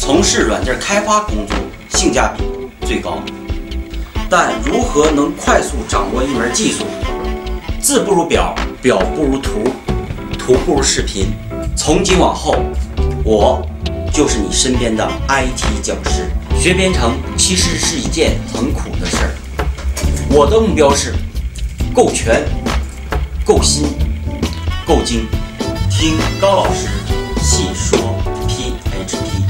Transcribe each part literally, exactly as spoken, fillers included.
从事软件开发工作性价比最高。但如何能快速掌握一门技术？字不如表，表不如图，图不如视频。从今往后，我就是你身边的 I T 讲师。学编程其实是一件很苦的事儿。我的目标是够全、够新、够精。听高老师细说 P H P。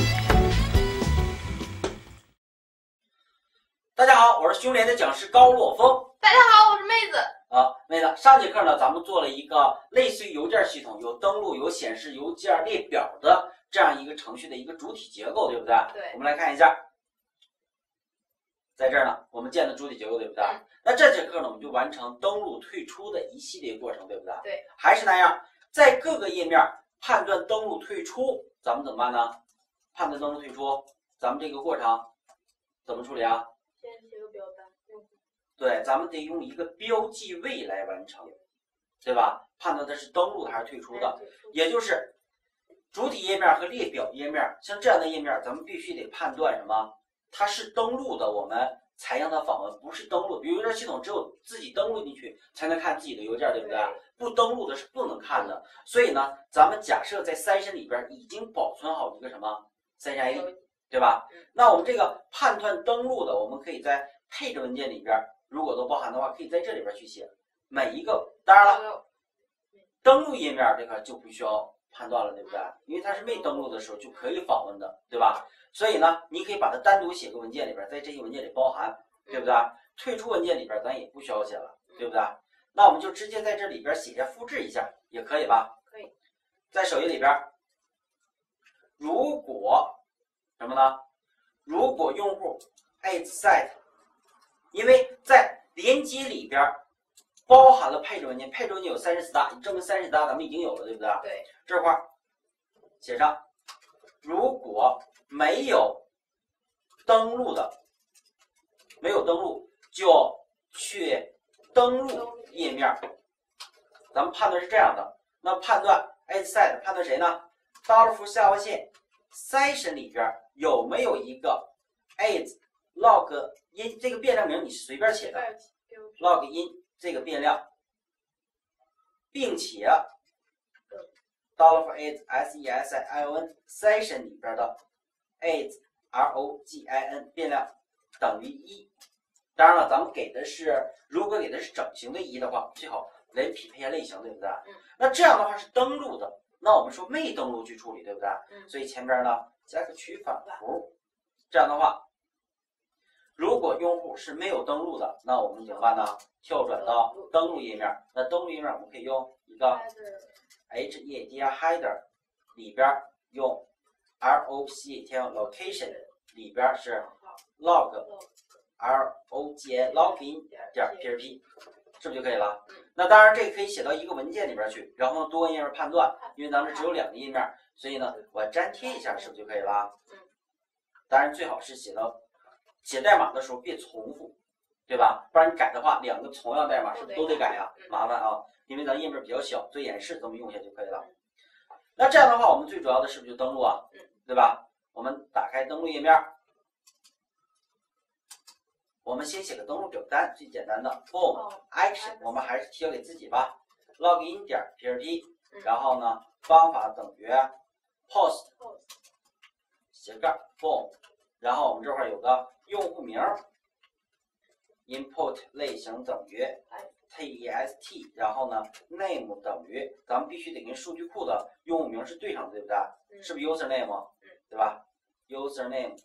大家好，我是熊联的讲师高洛峰。 大家好，我是妹子。 啊，妹子，上节课呢，咱们做了一个类似于邮件系统，有登录、有显示邮件列表的这样一个程序的一个主体结构，对不对？ 对。 我们来看一下，在这儿呢，我们建的主体结构，对不对？ 嗯、 那这节课呢，我们就完成登录、退出的一系列过程，对不对？ 对。 还是那样，在各个页面判断登录、退出，咱们怎么办呢？判断登录、退出，咱们这个过程怎么处理啊？ 先写个表单。 对，咱们得用一个标记位来完成，对吧？判断它是登录的还是退出的，也就是主体页面和列表页面，像这样的页面，咱们必须得判断什么？它是登录的，我们才让它访问；不是登录，比如邮件系统只有自己登录进去才能看自己的邮件，对不对？不登录的是不能看的。所以呢，咱们假设在三审里边已经保存好一个什么三审 I D， 对吧？那我们这个判断登录的，我们可以在配置文件里边。如果都包含的话，可以在这里边去写每一个。当然了，登录页面这个就不需要判断了，对不对？因为它是未登录的时候就可以访问的，对吧？所以呢，你可以把它单独写个文件里边，在这些文件里包含，对不对？退出文件里边咱也不需要写了，对不对？那我们就直接在这里边写下复制一下也可以吧？ 可以。 在首页里边，如果什么呢？如果用户 is set。因为在连接里边包含了配置文件，配置文件有三十四大，证明三十四大咱们已经有了，对不对？ 对。 这块写上，如果没有登录的，没有登录就去登录页面。咱们判断是这样的，那判断 is set 判断谁呢？刀符下划线 session 里边有没有一个 is log in 这个变量名你是随便写的 ，log in 这个变量，并且 dollar for is s e s i o n session 里边的 is r o g i n 变量等于一。当然了，咱们给的是如果给的是整形的一的话，最好来匹配一下类型，对不对？ 嗯。 那这样的话是登录的，那我们说未登录去处理，对不对？ 嗯。 所以前边呢加个取反符，这样的话。如果用户是没有登录的，那我们怎么办呢？跳转到登录页面。那登录页面我们可以用一个 h e a d header 里边用 r o c t l location 里边是 log r o g n login 点 p h p， 是不是就可以了？那当然这个可以写到一个文件里边去，然后呢多个页面判断，因为咱们只有两个页面，所以呢我粘贴一下，是不是就可以了？当然最好是写到。写代码的时候别重复，对吧？不然你改的话，两个同样代码是不是都得改呀？麻烦啊！因为咱页面比较小，做演示这么用一下就可以了。那这样的话，我们最主要的是不是就登录啊？对吧？我们打开登录页面，我们先写个登录表单，最简单的 form action， 我们还是提交给自己吧。login 点 p h p， 然后呢，方法等于 post 斜杠 form， 然后我们这块有个。用户名 input 类型等于 test， 然后呢 name 等于，咱们必须得跟数据库的用户名是对上的，对不对？嗯、是不是 user name？ 对吧 ？user name，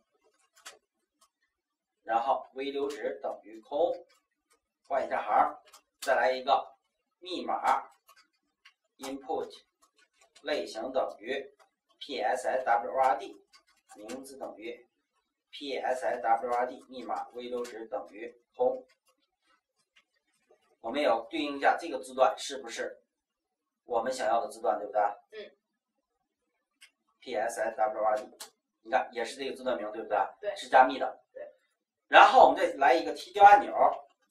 然后微流值等于空，换一下行，再来一个密码 input 类型等于 password， 名字等于。password 密码微流值等于空，我们也要对应一下这个字段是不是我们想要的字段，对不对？ 嗯。 password， 你看也是这个字段名，对不对？ 对。 是加密的。 对。 然后我们再来一个提交按钮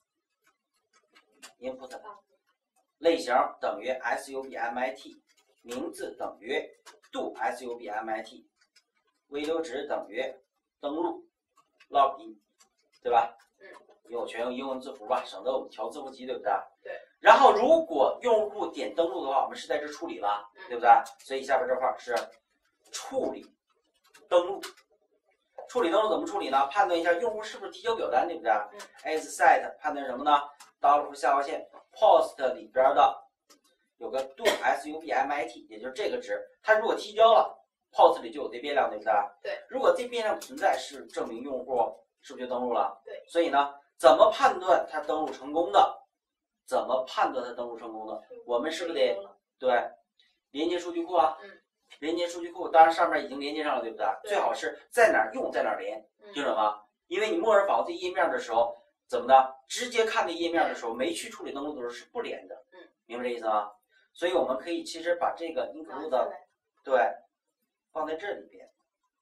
，input 类型等于 submit， 名字等于 do submit。 微流值等于登录 login， 对吧？ 嗯， 因为我全用英文字符吧，省得我们调字符集，对不对？ 对。 然后如果用户点登录的话，我们是在这处理了，对不对？所以下边这块是处理登录。处理登录怎么处理呢？判断一下用户是不是提交表单，对不对？ 嗯 as set 判断什么呢 ？dollar 符下划线 post 里边的有个 do submit， 也就是这个值，它如果提交了 ，post 里就有这变量，对不对？ 对。 如果这变量存在，是证明用户是不是就登录了？ 对。 所以呢，怎么判断它登录成功的？怎么判断它登录成功的？我们是不是得对连接数据库啊？ 嗯。 连接数据库，当然上面已经连接上了，对不对？ 对最好是在哪儿用在哪儿连， 嗯、 听懂吗？因为你默认访问这页面的时候，怎么的？直接看这页面的时候，没去处理登录的时候是不连的。 嗯， 明白这意思吗？所以我们可以其实把这个 include 的对放在这里边，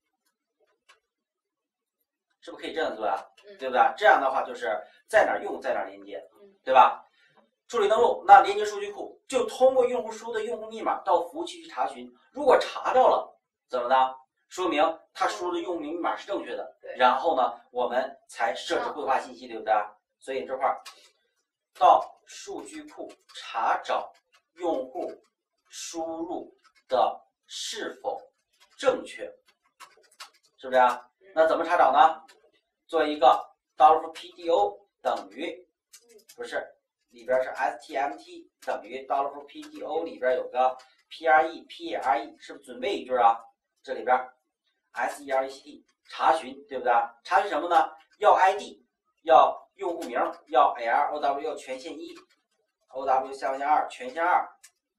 是不是可以这样做啊？ 嗯、 对不对？这样的话就是在哪儿用在哪儿连接，对吧？处理登录，那连接数据库就通过用户输的用户密码到服务器去查询，如果查到了，怎么呢？说明他输的用户密码是正确的，然后呢，我们才设置绘画信息，对不对？所以这块儿到数据库查找用户输入的是否正确，是不是啊？那怎么查找呢？做一个 $pdo 等于不是。里边是 stmt 等于 $pdo 里边有个 pre pre 是不是准备一句啊？这里边 serect 查询，对不对？查询什么呢？要 I D， 要用户名，要 low 要权限一 ，ow 下划线二权限二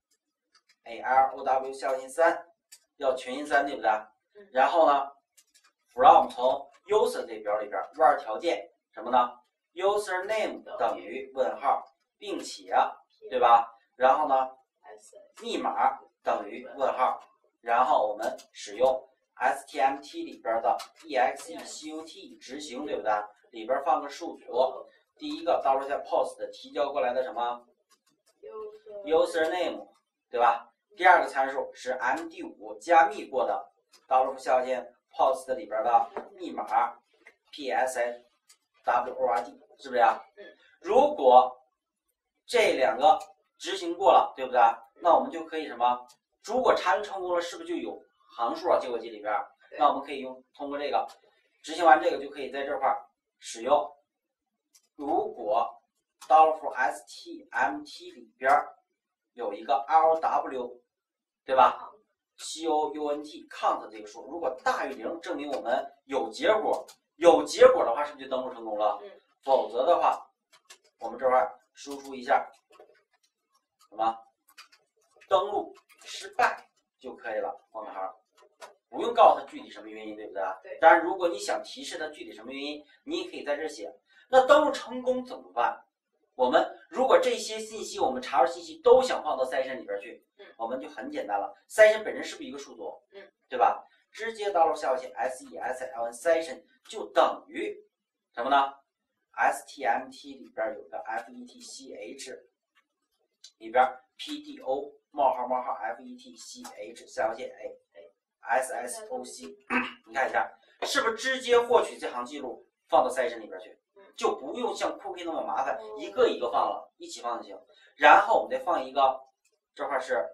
，low 下划线三要权限三，对不对？然后呢 ，from 从 user 这表里边 var 条件什么呢 ？user name 等于问号。并且，对吧？然后呢，密码等于问号，然后我们使用 stmt 里边的 execute 执行，对不对？里边放个数组，第一个到时候在 post 提交过来的什么 user name， 对吧？第二个参数是 M D 五 加密过的，到时候下划线 post 里边的密码 psword， 是不是呀？如果这两个执行过了，对不对？那我们就可以什么？如果查询成功了，是不是就有行数啊？结果集里边，那我们可以用通过这个执行完这个，就可以在这块使用。如果 $stmt 里边有一个 L W， 对吧 ？count count 这个数，如果大于零，证明我们有结果。有结果的话，是不是就登录成功了？否则的话，我们这块。输出一下什么登录失败就可以了，冒个号，不用告诉他具体什么原因，对不对？ 对。 当然，如果你想提示他具体什么原因，你也可以在这写。那登录成功怎么办？我们如果这些信息我们查找信息都想放到 session 里边去， 嗯， 我们就很简单了。session 本身是不是一个数组？ 嗯， 对吧？直接到了下划线 session session 就等于什么呢？stmt 里边有个 fetch 里边 pdo 冒号冒号 fetch 下划线 a ssoc， 你看一下是不是直接获取这行记录放到 session 里边去，就不用像 cookie 那么麻烦，一个一个放了，一起放就行。然后我们再放一个，这块是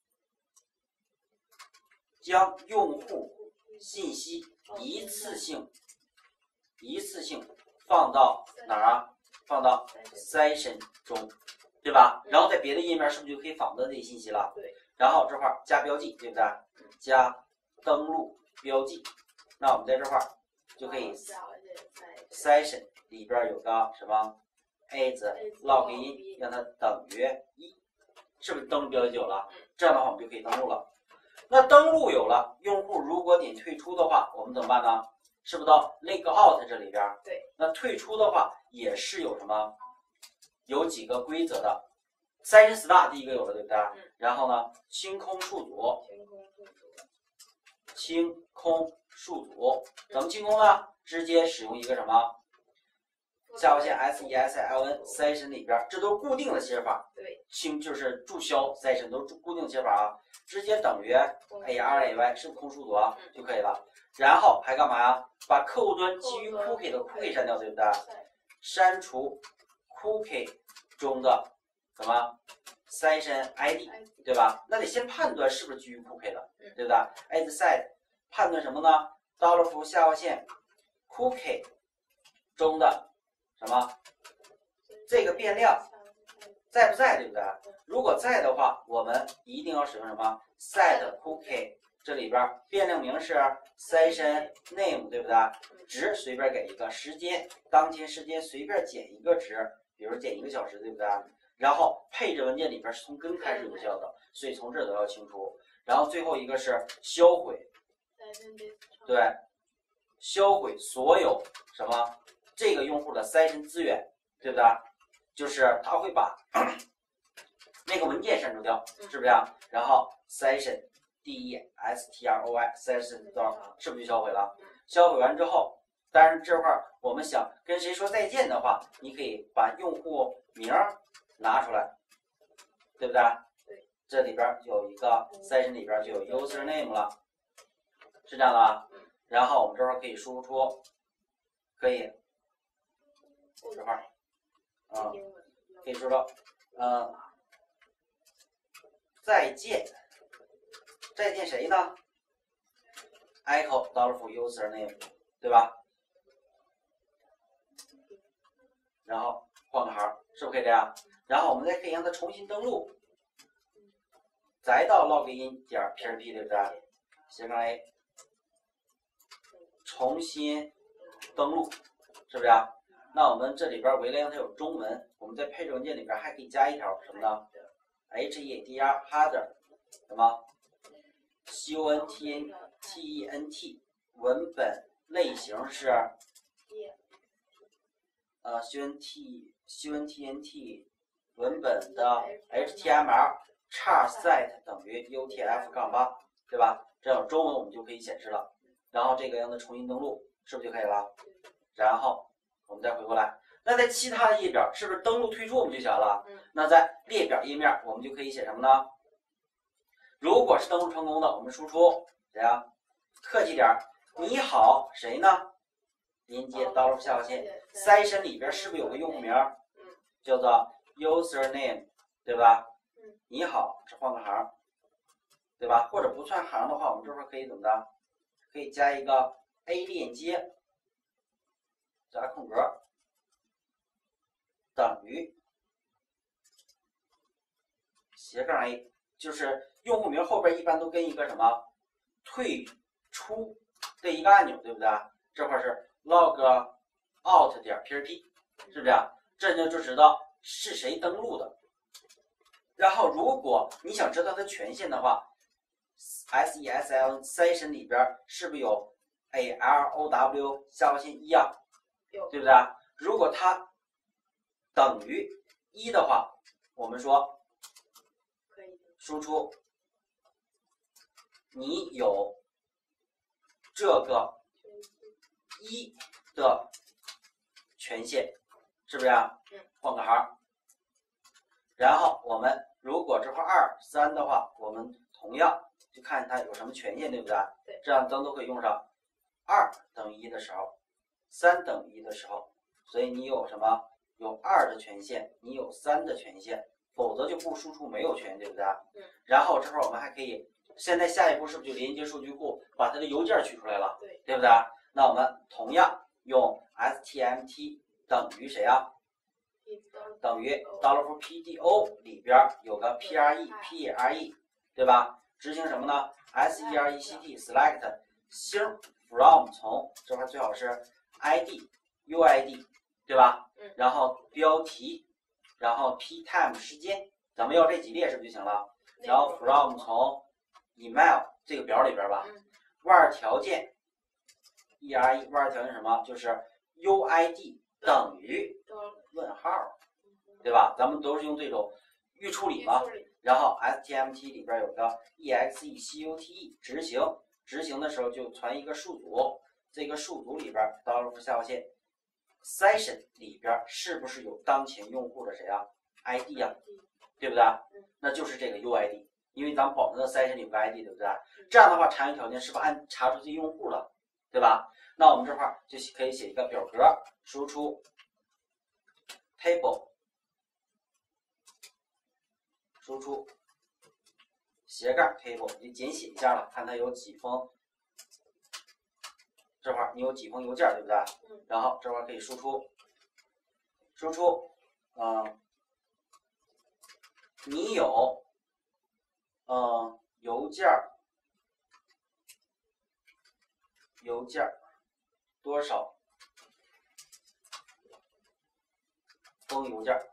将用户信息一次性一次性放到哪儿啊？放到 session 中，对吧？然后在别的页面是不是就可以访问这些信息了？ 对。 然后这块加标记，对不对？加登录标记。那我们在这块就可以 session 里边有个什么 as login， 让它等于一，是不是登录标记有了？这样的话我们就可以登录了。那登录有了，用户如果点退出的话，我们怎么办呢？是不是到 logout 这里边？ 对。 那退出的话也是有什么？有几个规则的。session start 第一个有了，对不对？ 嗯。 然后呢，清空数组。 清空数组。 清空数组怎么清空呢？直接使用一个什么下划线 S E S I L N session 里边，这都是固定的写法。 对， 清就是注销 session 都是固定写法啊，直接等于 A R A Y 是空数组啊就可以了。然后还干嘛呀？把客户端基于 cookie 的 cookie 删掉，对不对？删除 cookie 中的什么 session I D， 对吧？那得先判断是不是基于 cookie 的，对不对 ？as set 判断什么呢 ？dollar 符下划线 cookie 中的什么这个变量在不在，对不对？如果在的话，我们一定要使用什么 set cookie， 这里边变量名是 session name， 对不对？值随便给一个，时间当前时间随便减一个值，比如减一个小时，对不对？然后配置文件里边是从根开始有效的，所以从这都要清除。然后最后一个是销毁，对，销毁所有什么这个用户的 session 资源，对不对？就是他会把那个文件删除掉，是不是啊？然后 session d e s t r o y session 是不是就销毁了？销毁完之后，当然这块儿我们想跟谁说再见的话，你可以把用户名拿出来，对不对？ 对。 这里边有一个 session 里边就有 user name 了，是这样的啊。然后我们这块儿可以输出，可以这块儿。啊、嗯，可以说说，呃，再见，再见谁呢 ？echo dollar for user name， 对吧？然后换个行，是不是可以这样？然后我们再可以让它重新登录，再到 login 点 P H P， 对不对？斜杠 A， 重新登录，是不是啊？那我们这里边为了让它有中文，我们在配置文件里边还可以加一条什么呢 ？H E D R header 什么 C O N T N T E N T 文本类型是呃 C O N T C O N T N T 文本的 H T M L 叉 set 等于 U T F 杠八，对吧？这样中文我们就可以显示了。然后这个让它重新登录，是不是就可以了？然后我们再回过来，那在其他的页表是不是登录退出我们就行了？ 嗯。 那在列表页面我们就可以写什么呢？如果是登录成功的，我们输出谁呀？客气点儿，你好，谁呢？连接到下划线 session 里边是不是有个用户名？ 嗯。 叫做 user name， 对吧？ 嗯。 你好，这换个行，对吧？或者不算行的话，我们这块可以怎么的？可以加一个 A 链接。加空格等于斜杠 A， 就是用户名后边一般都跟一个什么退出的一个按钮，对不对？这块是 log out 点 P H P， 是不是？这就就知道是谁登录的。然后如果你想知道它权限的话 ，S E S L session 里边是不是有 A L O W 下划线一啊？对不对？如果它等于一的话，我们说输出你有这个一的权限，是不是啊？换个行。然后我们如果这块二三的话，我们同样就看它有什么权限，对不对？ 对。 这样咱都可以用上。二等于一的时候。三等于一的时候，所以你有什么？有二的权限，你有三的权限，否则就不输出没有权，对不对？ 嗯。 然后这会儿我们还可以，现在下一步是不是就连接数据库，把它的邮件取出来了？ 对， 对不对？那我们同样用 S T M T 等于谁啊？等于 dollar for P D O 里边有个 P R E P R E， 对吧？执行什么呢 ？S E R E C T select 星 from 从这块最好是。I D U I D 对吧？ 嗯。 然后标题，然后 P time 时间，咱们要这几列是不是就行了？然后 from 从 email 这个表里边吧。 嗯。 var 条件 E R E var 条件什么？就是 U I D 等于问号，对吧？咱们都是用这种预处理嘛。然后 S T M T 里边有个 E X E C U T E 执行，执行的时候就传一个数组。这个数组里边，dollar 下划线 session 里边是不是有当前用户的谁啊 I D 啊，对不对？那就是这个 U I D， 因为咱们保证的 session 里有个 I D， 对不对？这样的话，查询条件是不是按查出这用户了，对吧？那我们这块儿就可以写一个表格，输出 table， 输出斜杠 table， 你简写一下了，看它有几封。这块儿你有几封邮件，对不对？然后这块儿可以输出，输出，嗯、呃，你有，嗯、呃，邮件，邮件多少封邮件？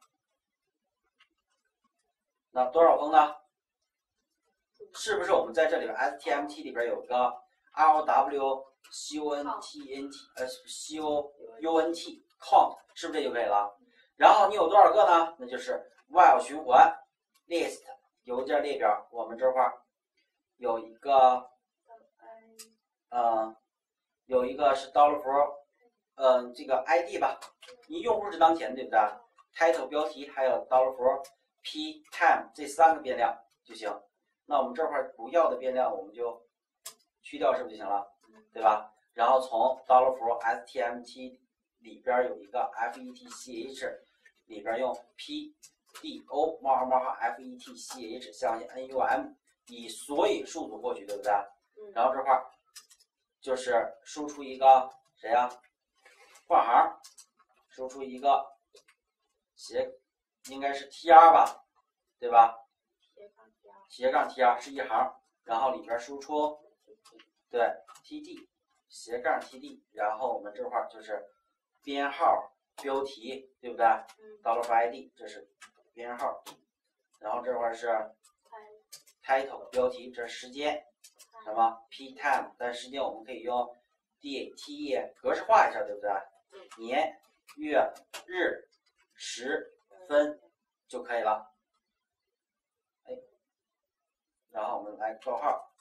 那多少封呢？是不是我们在这里边 S T M T 里边有个 R W C O N T N T 呃 C O U N T count 是不是这就可以了？然后你有多少个呢？那就是 while 循环 list 邮件列表，我们这块儿有一个，呃，有一个是 dollar for， 嗯、呃，这个 I D 吧，你用户是当前对不对 ？title 标题还有 dollar for p time 这三个变量就行。那我们这块不要的变量我们就去掉，是不是就行了？对吧？然后从 dollar for S T M T 里边有一个 F E T C H 里边用 P D O 冒号冒号 F E T C H 象限 N U M 以所有数组获取，对不对？然后这块就是输出一个谁呀、啊？换行，输出一个斜，应该是 T R 吧，对吧？斜杠 T R 是一行，然后里边输出对 T D 斜杠 T D， 然后我们这块就是编号标题，对不对 ？dollar for I D 这是编号，然后这块是 title 标题，这是时间，什么 p time， 但时间我们可以用 date 格式化一下，对不对？年、月、日、时、分就可以了。哎，然后我们来括号，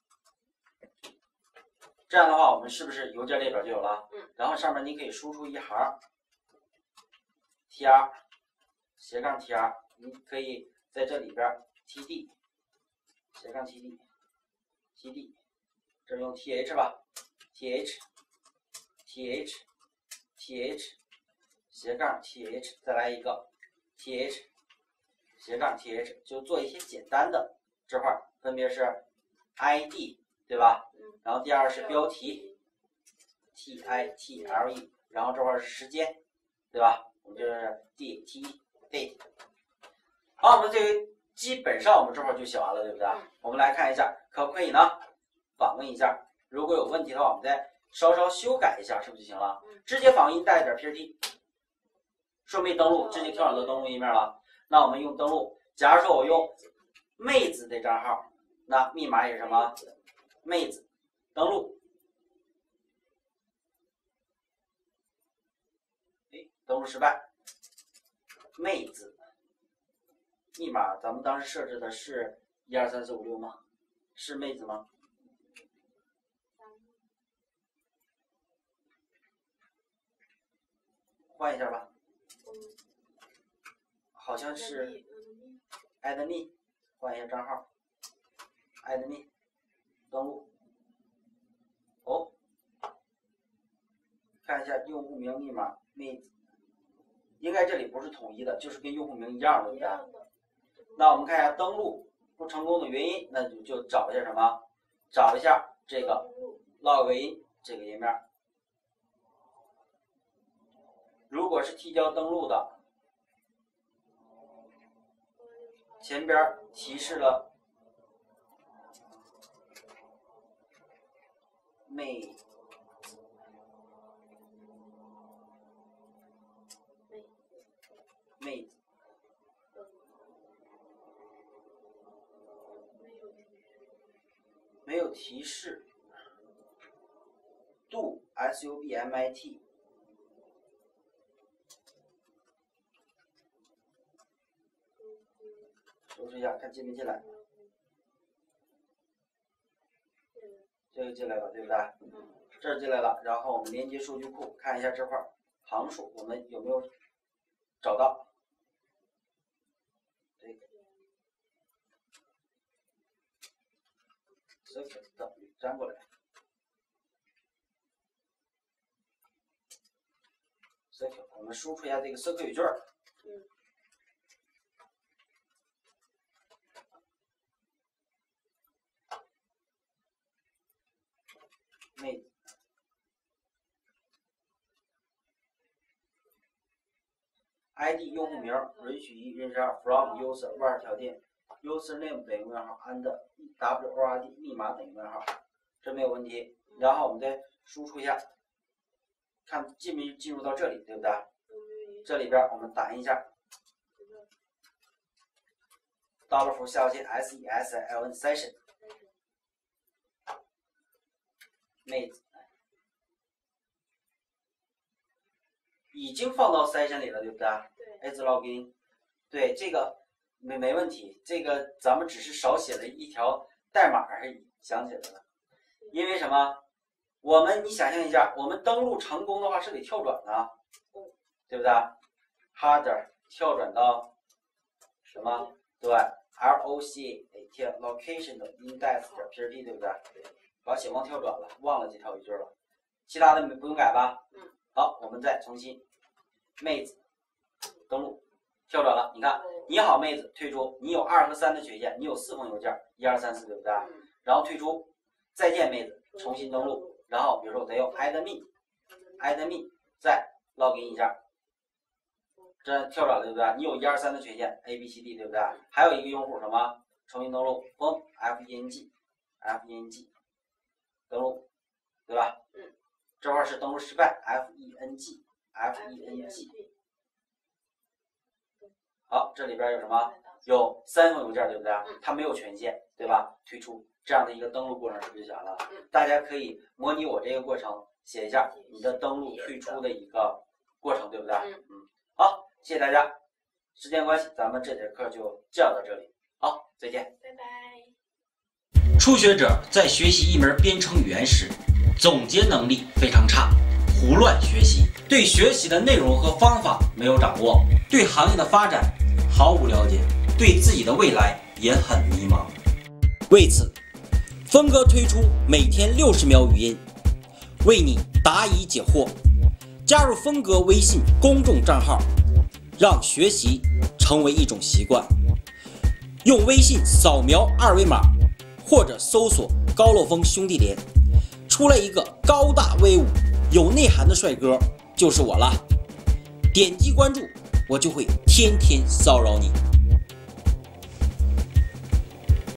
这样的话，我们是不是邮件列表就有了？然后上面你可以输出一行 tr 斜杠 tr， 你可以在这里边 td 斜杠 td td， 这用 th 吧 th th th 斜杠 th， 再来一个 th 斜杠 th， 就做一些简单的，这块分别是 I D， 对吧？然后第二是标题 T I T L E， 然后这块是时间，对吧？我们就是 D T date。好，我们这个基本上我们这块就写完了，对不对？我们来看一下，可不可以呢？访问一下，如果有问题的话，我们再稍稍修改一下，是不是就行了？直接访问带一点 P R T， 说没登录，直接跳转到登录页面了。那我们用登录，假如说我用妹子的账号，那密码也是什么？妹子，登录。哎，登录失败。妹子，密码咱们当时设置的是一二三四五六吗？是妹子吗？换一下吧。好像是 add me， 换一下账号 add me， 登录。哦，看一下用户名密码妹子，应该这里不是统一的，就是跟用户名一样的，对吧？那我们看一下登录不成功的原因，那就就找一下什么？找一下这个 login 这个页面。如果是提交登录的，前边提示了妹妹子，没有提示 do s u b m i t， 搜索一下看进没进来，这个进来了，对不对？这儿进来了，然后我们连接数据库看一下这块行数我们有没有找到？这个 circuit 等于粘过来 circuit， 我们输出一下这个 circuit 语句。 嗯。 妹子 ，I D 用户名允许一任十二 from user var 条件 user name 等于问号 and w o r d 密码等于问号，这没有问题。然后我们再输出一下，看进没进入到这里，对不对？这里边我们打印一下 ，dollar 符下划线 s e s i l n session。妹子已经放到 session 里了，对不对？ 对。 is login， 对，这个没没问题，这个咱们只是少写了一条代码而已，想起来了。因为什么？我们你想象一下，我们登录成功的话是得跳转的，对不对 ？harder 跳转到什么？对 ，loc 跳 location 的 index.php 对不对？把写忘跳转了，忘了这条语句了，其他的不用改吧？ 嗯。 好，我们再重新，妹子登录，跳转了，你看，你好，妹子退出，你有二和三的权限，你有四封邮件，一二三四，对不对？ 嗯。 然后退出，再见，妹子，重新登录，然后比如说我再用 admin，admin 再 login 一下，这跳转了，对不对？你有一二三的权限 ，A B C D， 对不对？还有一个用户什么？重新登录，封 F E N G，F E N G。登录，对吧？ 嗯。 这块是登录失败 ，F E N G，F E N G。好，这里边有什么？有三封邮件，对不对？它没有权限，对吧？退出这样的一个登录过程是不是就完了？大家可以模拟我这个过程，写一下你的登录退出的一个过程，对不对？嗯。好，谢谢大家。时间关系，咱们这节课就讲到这里。好，再见。 拜拜。 初学者在学习一门编程语言时，总结能力非常差，胡乱学习，对学习的内容和方法没有掌握，对行业的发展毫无了解，对自己的未来也很迷茫。为此，峰哥推出每天六十秒语音，为你答疑解惑。加入峰哥微信公众账号，让学习成为一种习惯。用微信扫描二维码，或者搜索高漏峰兄弟连，出来一个高大威武、有内涵的帅哥，就是我了。点击关注，我就会天天骚扰你。